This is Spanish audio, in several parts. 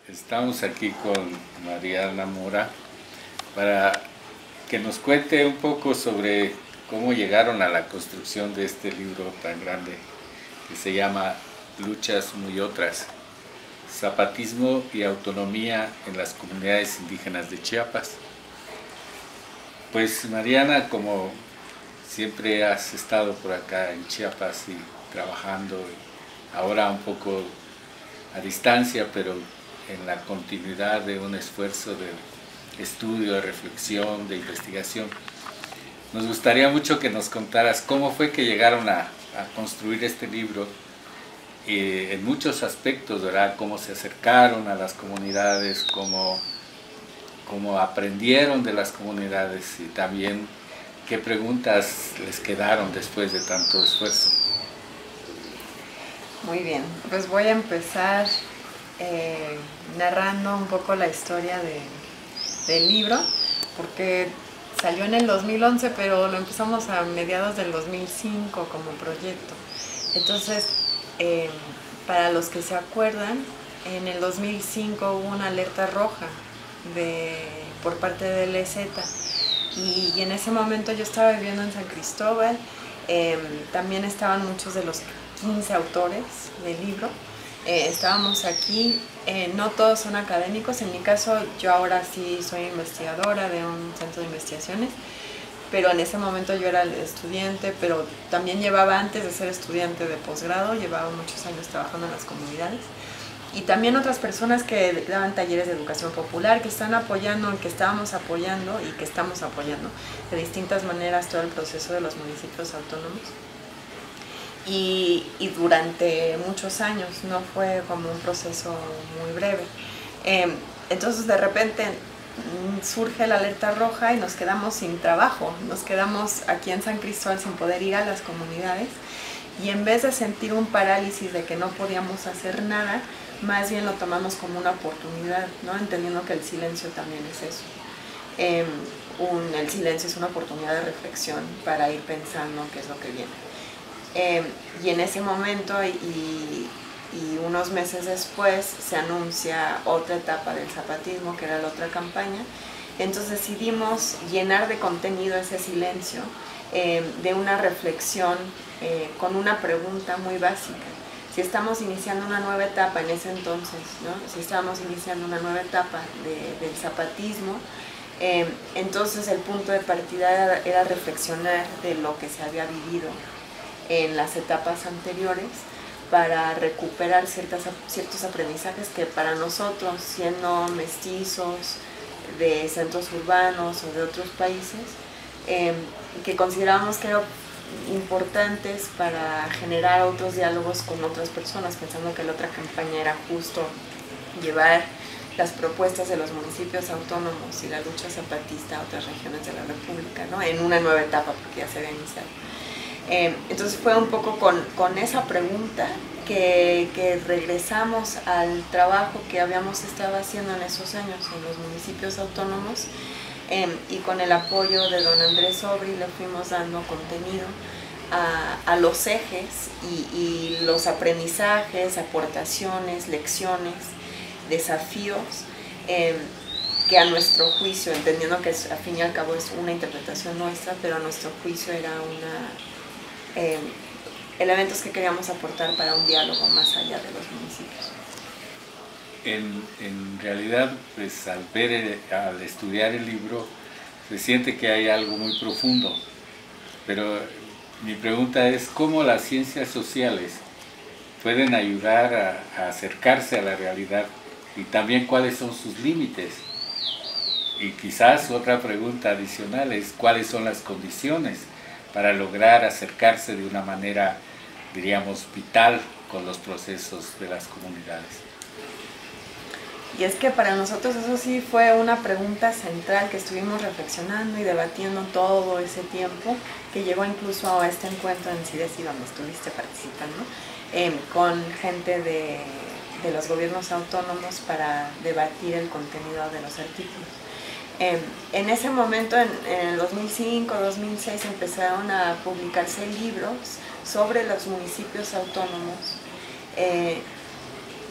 Estamos aquí con Mariana Mora para que nos cuente un poco sobre cómo llegaron a la construcción de este libro tan grande que se llama Luchas Muy Otras, Zapatismo y Autonomía en las Comunidades Indígenas de Chiapas. Pues Mariana, como siempre has estado por acá en Chiapas y trabajando, ahora un poco a distancia, pero en la continuidad de un esfuerzo de estudio, de reflexión, de investigación. Nos gustaría mucho que nos contaras cómo fue que llegaron a construir este libro, en muchos aspectos, ¿verdad? Cómo se acercaron a las comunidades, cómo aprendieron de las comunidades y también qué preguntas les quedaron después de tanto esfuerzo. Muy bien, pues voy a empezar narrando un poco la historia del libro, porque salió en el 2011, pero lo empezamos a mediados del 2005 como proyecto. Entonces, para los que se acuerdan, en el 2005 hubo una alerta roja por parte del EZ, y en ese momento yo estaba viviendo en San Cristóbal. También estaban muchos de los 15 autores del libro. Estábamos aquí, no todos son académicos. En mi caso, yo ahora sí soy investigadora de un centro de investigaciones, pero en ese momento yo era estudiante, pero también llevaba, antes de ser estudiante de posgrado, llevaba muchos años trabajando en las comunidades. Y también otras personas que daban talleres de educación popular, que están apoyando, que estábamos apoyando y que estamos apoyando de distintas maneras todo el proceso de los municipios autónomos. Y durante muchos años, no fue como un proceso muy breve. Entonces de repente surge la alerta roja y nos quedamos sin trabajo, nos quedamos aquí en San Cristóbal sin poder ir a las comunidades, y en vez de sentir un parálisis de que no podíamos hacer nada, más bien lo tomamos como una oportunidad, ¿no? Entendiendo que el silencio también es eso. El silencio es una oportunidad de reflexión para ir pensando qué es lo que viene. Y en ese momento y unos meses después se anuncia otra etapa del zapatismo, que era la otra campaña. Entonces decidimos llenar de contenido ese silencio, de una reflexión con una pregunta muy básica. Si estamos iniciando una nueva etapa en ese entonces, ¿no? Si estábamos iniciando una nueva etapa del zapatismo, entonces el punto de partida era reflexionar de lo que se había vivido en las etapas anteriores para recuperar ciertos aprendizajes que para nosotros, siendo mestizos de centros urbanos o de otros países, que considerábamos que eran importantes para generar otros diálogos con otras personas, pensando que la otra campaña era justo llevar las propuestas de los municipios autónomos y la lucha zapatista a otras regiones de la República, ¿no? En una nueva etapa, porque ya se había iniciado. Entonces fue un poco con esa pregunta que regresamos al trabajo que habíamos estado haciendo en esos años en los municipios autónomos, y con el apoyo de don Andrés Sobri le fuimos dando contenido a los ejes y los aprendizajes, aportaciones, lecciones, desafíos, que a nuestro juicio, entendiendo que al fin y al cabo es una interpretación nuestra, pero a nuestro juicio era elementos que queríamos aportar para un diálogo más allá de los municipios. En realidad, pues al estudiar el libro, se siente que hay algo muy profundo, pero mi pregunta es cómo las ciencias sociales pueden ayudar a acercarse a la realidad y también cuáles son sus límites. Y quizás otra pregunta adicional es cuáles son las condiciones para lograr acercarse de una manera, diríamos, vital con los procesos de las comunidades. Y es que para nosotros eso sí fue una pregunta central que estuvimos reflexionando y debatiendo todo ese tiempo, que llegó incluso a este encuentro en CIDESI donde estuviste participando, con gente de los gobiernos autónomos para debatir el contenido de los artículos. En ese momento, en el 2005-2006, empezaron a publicarse libros sobre los municipios autónomos,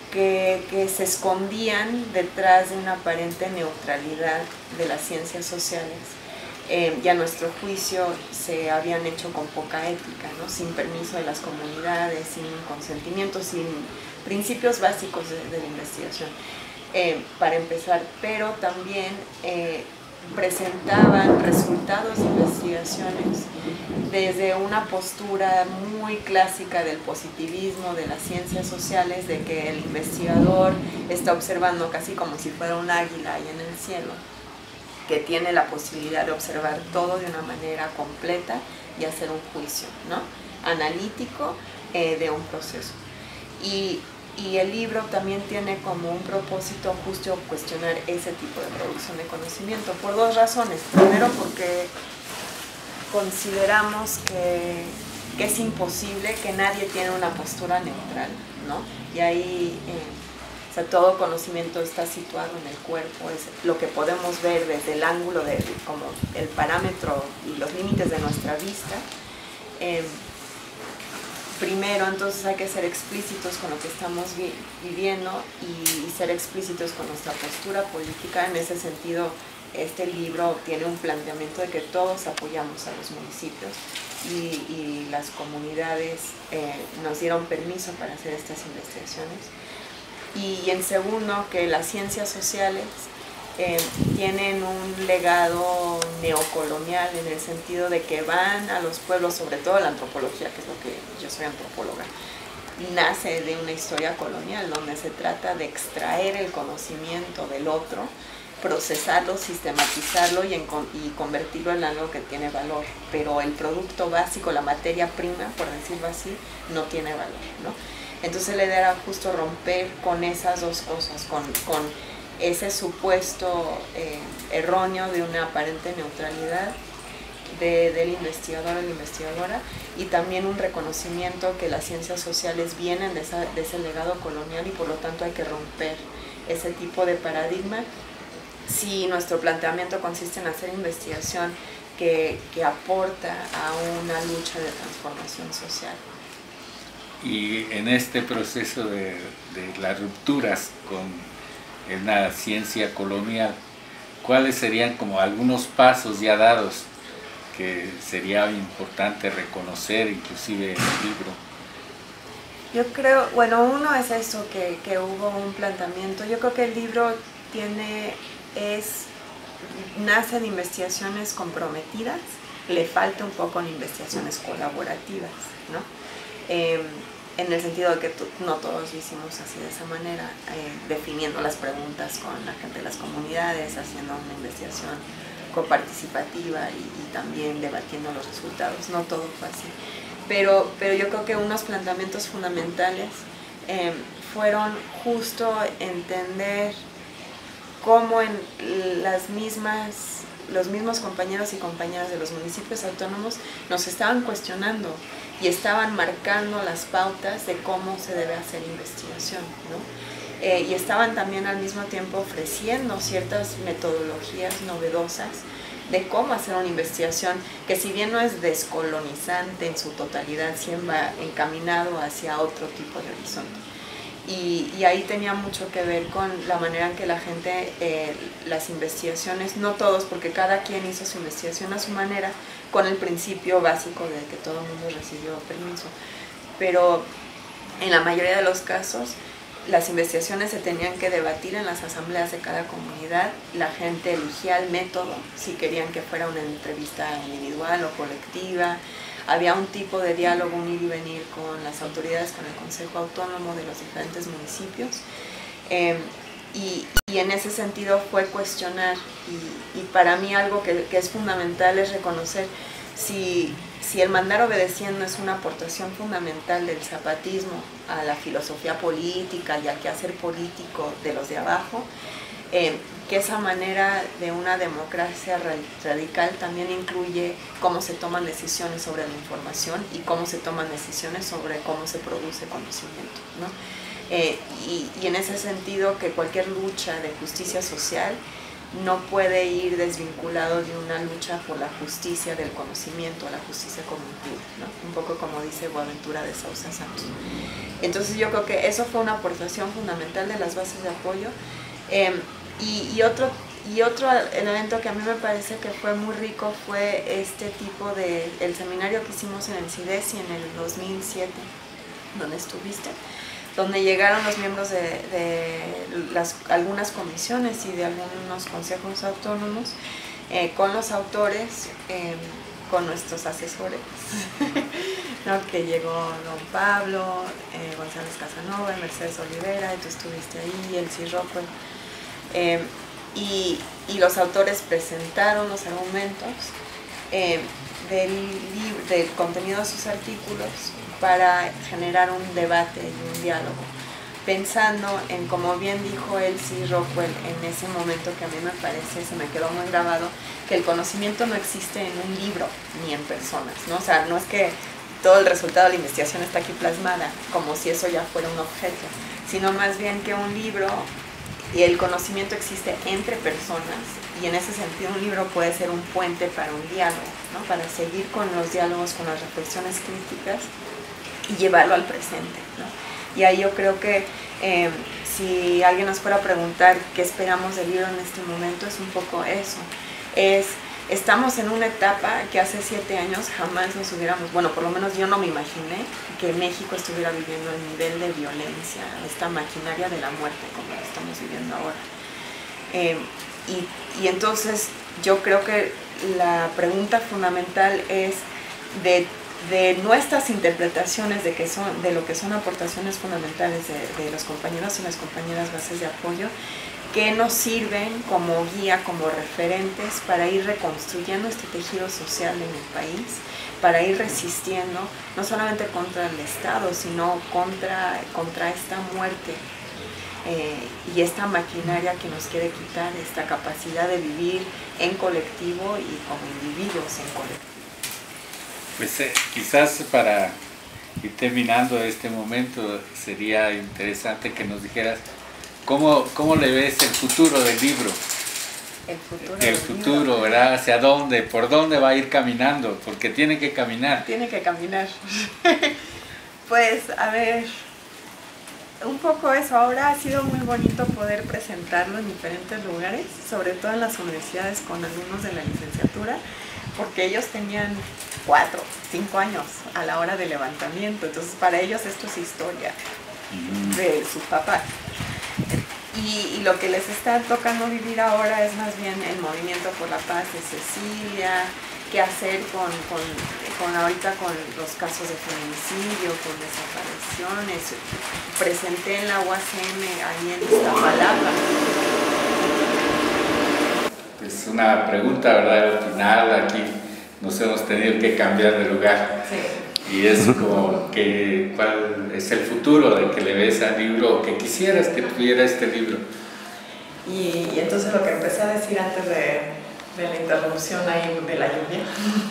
que se escondían detrás de una aparente neutralidad de las ciencias sociales. Y a nuestro juicio se habían hecho con poca ética, ¿no? Sin permiso de las comunidades, sin consentimiento, sin principios básicos de la investigación, para empezar, pero también presentaban resultados de investigaciones desde una postura muy clásica del positivismo de las ciencias sociales, de que el investigador está observando casi como si fuera un águila ahí en el cielo, que tiene la posibilidad de observar todo de una manera completa y hacer un juicio, ¿no? Analítico de un proceso. Y el libro también tiene como un propósito justo cuestionar ese tipo de producción de conocimiento, por dos razones. Primero, porque consideramos que es imposible, que nadie tiene una postura neutral, ¿no? Y ahí o sea, todo conocimiento está situado en el cuerpo, es lo que podemos ver desde el ángulo, como el parámetro y los límites de nuestra vista. Primero, entonces hay que ser explícitos con lo que estamos viviendo y ser explícitos con nuestra postura política. En ese sentido, este libro tiene un planteamiento de que todos apoyamos a los municipios y las comunidades nos dieron permiso para hacer estas investigaciones. Y en segundo, que las ciencias sociales tienen un legado neocolonial, en el sentido de que van a los pueblos, sobre todo la antropología, que es lo que yo soy antropóloga, nace de una historia colonial donde se trata de extraer el conocimiento del otro, procesarlo, sistematizarlo y convertirlo en algo que tiene valor, pero el producto básico, la materia prima, por decirlo así, no tiene valor, ¿no? Entonces la idea era justo romper con esas dos cosas, con ese supuesto erróneo de una aparente neutralidad del investigador o la investigadora, y también un reconocimiento que las ciencias sociales vienen de ese legado colonial y por lo tanto hay que romper ese tipo de paradigma si nuestro planteamiento consiste en hacer investigación que aporta a una lucha de transformación social. Y en este proceso de las rupturas con una ciencia colonial, ¿cuáles serían como algunos pasos ya dados que sería importante reconocer inclusive en el libro? Yo creo, bueno, uno es eso, que hubo un planteamiento. Yo creo que el libro nace de investigaciones comprometidas, le falta un poco en investigaciones colaborativas, ¿no? En el sentido de que no todos lo hicimos así de esa manera, definiendo las preguntas con la gente de las comunidades, haciendo una investigación coparticipativa y también debatiendo los resultados. No todo fue así. Pero yo creo que unos planteamientos fundamentales fueron justo entender cómo en los mismos compañeros y compañeras de los municipios autónomos nos estaban cuestionando y estaban marcando las pautas de cómo se debe hacer investigación, ¿no? Y estaban también al mismo tiempo ofreciendo ciertas metodologías novedosas de cómo hacer una investigación que, si bien no es descolonizante en su totalidad, siempre va encaminado hacia otro tipo de horizonte. Y ahí tenía mucho que ver con la manera en que la gente, las investigaciones, no todos, porque cada quien hizo su investigación a su manera, con el principio básico de que todo el mundo recibió permiso. Pero en la mayoría de los casos, las investigaciones se tenían que debatir en las asambleas de cada comunidad. La gente elegía el método, si querían que fuera una entrevista individual o colectiva. Había un tipo de diálogo, un ir y venir con las autoridades, con el Consejo Autónomo de los diferentes municipios. Y en ese sentido fue cuestionar, y para mí algo que es fundamental es reconocer si el mandar obedeciendo es una aportación fundamental del zapatismo a la filosofía política y al quehacer político de los de abajo, que esa manera de una democracia radical también incluye cómo se toman decisiones sobre la información y cómo se toman decisiones sobre cómo se produce conocimiento, ¿no? Y en ese sentido, que cualquier lucha de justicia social no puede ir desvinculado de una lucha por la justicia del conocimiento, la justicia cognitiva, ¿no? Un poco como dice Boaventura de Sousa Santos. Entonces yo creo que eso fue una aportación fundamental de las bases de apoyo. Y otro elemento que a mí me parece que fue muy rico fue este tipo de, el seminario que hicimos en el CIDESI en el 2007, donde estuviste, donde llegaron los miembros de algunas comisiones y de algunos consejos autónomos, con los autores, con nuestros asesores, ¿no? Que llegó don Pablo, González Casanova, Mercedes Olivera, y tú estuviste ahí, Elsie Rockwell, y los autores presentaron los argumentos del contenido de sus artículos para generar un debate y un diálogo, pensando en, como bien dijo Elsie Rockwell en ese momento, que a mí me parece, se me quedó muy grabado, que el conocimiento no existe en un libro ni en personas, ¿no? O sea, no es que todo el resultado de la investigación está aquí plasmada, como si eso ya fuera un objeto, sino más bien que un libro y el conocimiento existe entre personas, y en ese sentido un libro puede ser un puente para un diálogo, ¿no? Para seguir con los diálogos, con las reflexiones críticas y llevarlo al presente, ¿no? Y ahí yo creo que si alguien nos fuera a preguntar qué esperamos del libro en este momento, es un poco eso. Estamos en una etapa que hace 7 años jamás nos hubiéramos, bueno, por lo menos yo no me imaginé que México estuviera viviendo el nivel de violencia, esta maquinaria de la muerte como lo estamos viviendo ahora. Y entonces yo creo que la pregunta fundamental es de nuestras interpretaciones de lo que son aportaciones fundamentales de los compañeros y las compañeras bases de apoyo, que nos sirven como guía, como referentes para ir reconstruyendo este tejido social en el país, para ir resistiendo no solamente contra el Estado, sino contra esta muerte y esta maquinaria que nos quiere quitar esta capacidad de vivir en colectivo y como individuos en colectivo. Pues quizás para ir terminando este momento sería interesante que nos dijeras ¿cómo le ves el futuro del libro? El futuro, ¿verdad? ¿Hacia dónde? ¿Por dónde va a ir caminando? Porque tiene que caminar. Tiene que caminar. Pues, a ver, un poco eso. Ahora ha sido muy bonito poder presentarlo en diferentes lugares, sobre todo en las universidades con alumnos de la licenciatura, porque ellos tenían 4, 5 años a la hora del levantamiento. Entonces, para ellos esto es historia de su papá. Y lo que les está tocando vivir ahora es más bien el movimiento por la paz de Cecilia, qué hacer ahorita con los casos de feminicidio, con desapariciones. Presenté en la UACM ahí en Iztapalapa. Pues una pregunta, ¿verdad? Al final aquí nos hemos tenido que cambiar de lugar. Sí. Y es como que cuál es el futuro de que le ves al libro, o que quisieras que tuviera este libro. Y entonces lo que empecé a decir antes de la interrupción ahí de la lluvia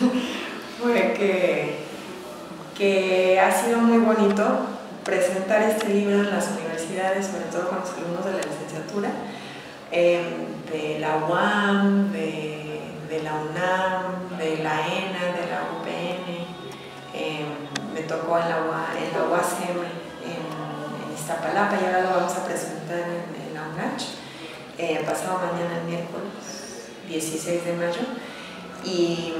fue que ha sido muy bonito presentar este libro en las universidades, sobre todo con los alumnos de la licenciatura, de la UAM, de la UNAM, de la ENA, de la UPN. Me tocó en la UACM en Iztapalapa, y ahora lo vamos a presentar en la UNACH, pasado mañana, el miércoles 16 de mayo. Y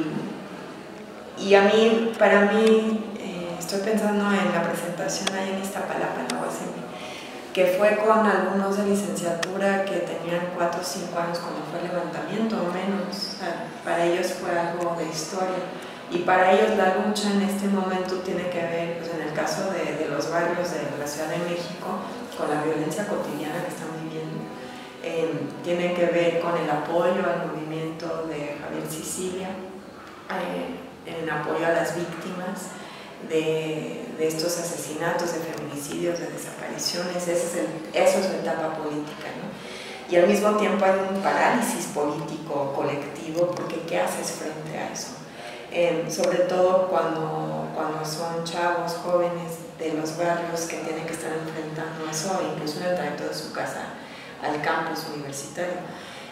para mí, estoy pensando en la presentación ahí en Iztapalapa, en la UACM, que fue con alumnos de licenciatura que tenían 4 o 5 años cuando fue el levantamiento o menos. O sea, para ellos fue algo de historia. Y para ellos la lucha en este momento tiene que ver, pues en el caso de los barrios de la Ciudad de México, con la violencia cotidiana que están viviendo. Tiene que ver con el apoyo al movimiento de Javier Sicilia, en apoyo a las víctimas de estos asesinatos, de feminicidios, de desapariciones. Eso es su etapa política, ¿no? Y al mismo tiempo hay un parálisis político colectivo, porque ¿qué haces frente a eso? Sobre todo cuando son chavos, jóvenes de los barrios que tienen que estar enfrentando eso, incluso en el trayecto de su casa al campus universitario.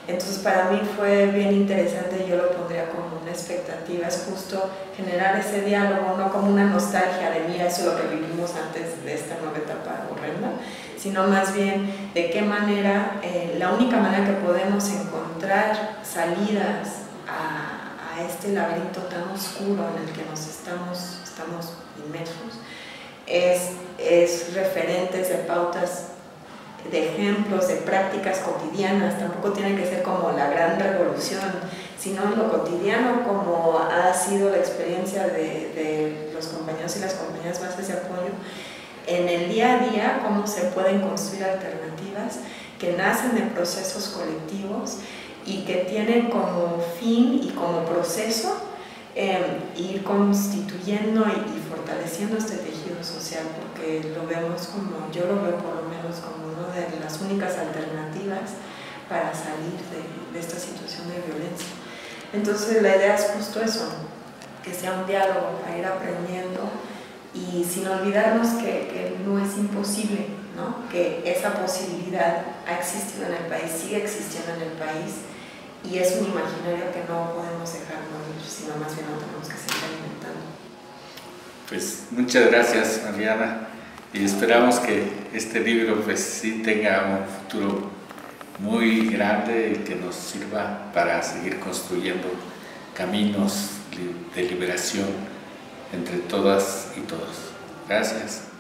Entonces para mí fue bien interesante, yo lo pondría como una expectativa, es justo generar ese diálogo, no como una nostalgia de mira, eso es lo que vivimos antes de esta nueva etapa horrenda, sino más bien de qué manera, la única manera que podemos encontrar salidas a este laberinto tan oscuro en el que nos estamos inmersos, es referentes de pautas, de ejemplos, de prácticas cotidianas. Tampoco tiene que ser como la gran revolución, sino en lo cotidiano, como ha sido la experiencia de los compañeros y las compañeras bases de apoyo, en el día a día, cómo se pueden construir alternativas que nacen de procesos colectivos y que tienen como fin y como proceso ir constituyendo y fortaleciendo este tejido social, porque lo vemos como, yo lo veo por lo menos como una de las únicas alternativas para salir de esta situación de violencia. Entonces la idea es justo eso, que sea un diálogo para ir aprendiendo y sin olvidarnos que no es imposible, ¿no? Que esa posibilidad ha existido en el país, sigue existiendo en el país, y es un imaginario que no podemos dejar morir, sino más bien lo tenemos que seguir alimentando. Pues muchas gracias, Mariana, y esperamos que este libro pues sí tenga un futuro muy grande y que nos sirva para seguir construyendo caminos de liberación entre todas y todos. Gracias.